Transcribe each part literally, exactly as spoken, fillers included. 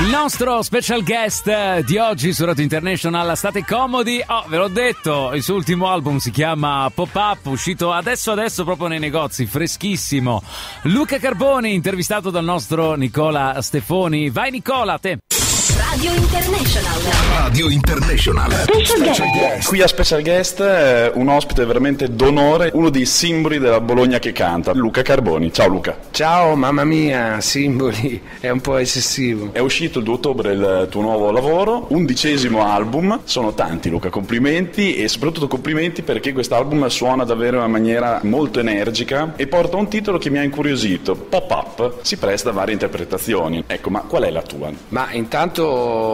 Il nostro special guest di oggi su Radio International, state comodi. Oh, ve l'ho detto, il suo ultimo album si chiama Pop Up, uscito adesso adesso proprio nei negozi, freschissimo. Luca Carboni, intervistato dal nostro Nicola Stefoni. Vai Nicola, te. Radio International. Radio International. Special Special guest. guest. Qui a Special Guest eh, un ospite veramente d'onore, uno dei simboli della Bologna che canta, Luca Carboni. Ciao Luca. Ciao, mamma mia, simboli, è un po' eccessivo. È uscito il due ottobre il tuo nuovo lavoro, undicesimo album. Sono tanti Luca, complimenti, e soprattutto complimenti perché quest'album suona davvero in una maniera molto energica e porta un titolo che mi ha incuriosito. Pop Up si presta a varie interpretazioni. Ecco, ma qual è la tua? Ma intanto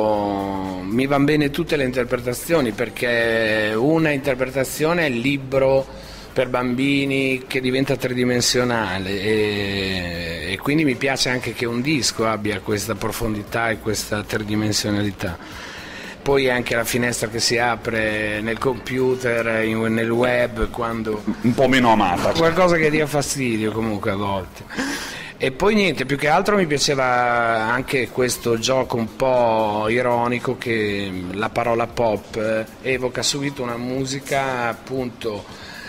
mi van bene tutte le interpretazioni, perché una interpretazione è il libro per bambini che diventa tridimensionale e, e quindi mi piace anche che un disco abbia questa profondità e questa tridimensionalità. Poi anche la finestra che si apre nel computer, in, nel web, quando Un po' meno amata. qualcosa che dia fastidio comunque a volte. E poi niente, più che altro mi piaceva anche questo gioco un po' ironico che la parola pop eh, evoca subito una musica appunto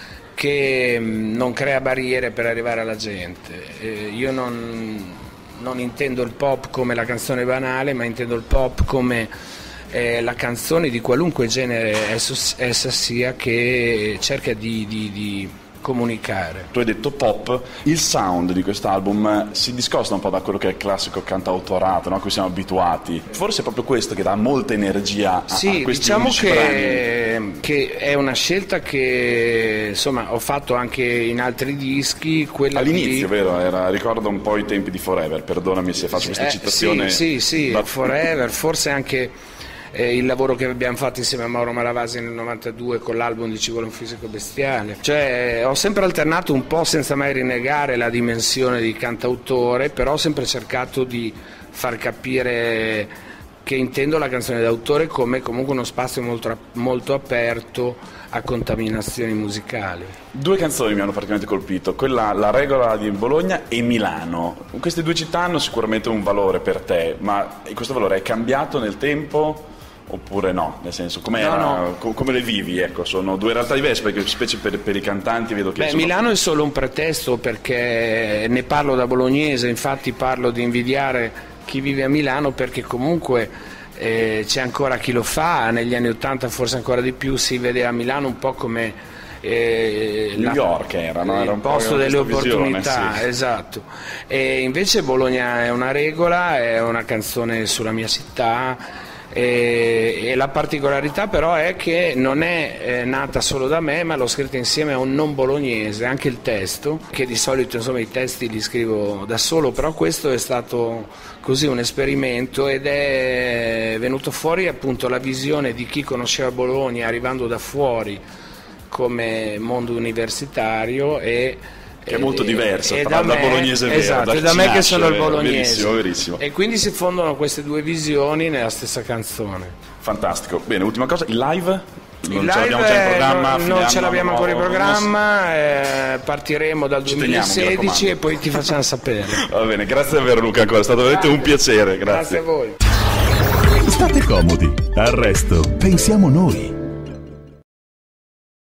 che mh, non crea barriere per arrivare alla gente. Eh, io non, non intendo il pop come la canzone banale, ma intendo il pop come eh, la canzone di qualunque genere esso, essa sia, che cerca di, di, di comunicare. Tu hai detto pop, il sound di quest'album si discosta un po' da quello che è il classico cantautorato, no? A cui siamo abituati. Forse è proprio questo che dà molta energia a, sì, a questi diciamo undici brani. che, che è una scelta che insomma ho fatto anche in altri dischi. Quella All'inizio, di... vero? Era, ricordo un po' i tempi di Forever, perdonami se faccio questa Eh, citazione. Sì, sì, sì, Ma- Forever, forse anche eh, il lavoro che abbiamo fatto insieme a Mauro Malavasi nel novantadue con l'album di Ci vuole un fisico bestiale. Cioè ho sempre alternato un po', senza mai rinnegare la dimensione di cantautore, però ho sempre cercato di far capire che intendo la canzone d'autore come comunque uno spazio molto, molto aperto a contaminazioni musicali. Due canzoni mi hanno particolarmente colpito, quella La regola di Bologna e Milano. Queste due città hanno sicuramente un valore per te, ma questo valore è cambiato nel tempo oppure no? Nel senso, come No, no. co- come le vivi? Ecco, sono due realtà diverse, perché specie per, per i cantanti vedo che Beh, sono... Milano è solo un pretesto, perché ne parlo da bolognese, infatti parlo di invidiare chi vive a Milano, perché comunque eh, c'è ancora chi lo fa, negli anni Ottanta forse ancora di più, si vede a Milano un po' come eh, New la- York era, no? Era un il po' posto delle questa visione, opportunità, sì. esatto. E invece Bologna è una regola, è una canzone sulla mia città. E, e la particolarità però è che non è eh, nata solo da me, ma l'ho scritta insieme a un non bolognese, anche il testo, che di solito insomma i testi li scrivo da solo, però questo è stato così un esperimento ed è venuto fuori appunto la visione di chi conosceva Bologna arrivando da fuori come mondo universitario e Che è molto diverso e tra da da me- bolognese vero, esatto, da e da me che Cinascio, sono il vero, bolognese. verissimo, verissimo. E quindi si fondono queste due visioni nella stessa canzone. Fantastico. Bene, ultima cosa, il live? Il Non ce live l'abbiamo già in programma? non, fine non ce anno l'abbiamo ancora in nuovo, programma, eh, partiremo dal Ci teniamo, mi duemilasedici raccomando. e poi ti facciamo sapere. Va bene, grazie davvero Luca ancora, è stato veramente un piacere, Grazie grazie. a voi. State comodi, al resto pensiamo noi.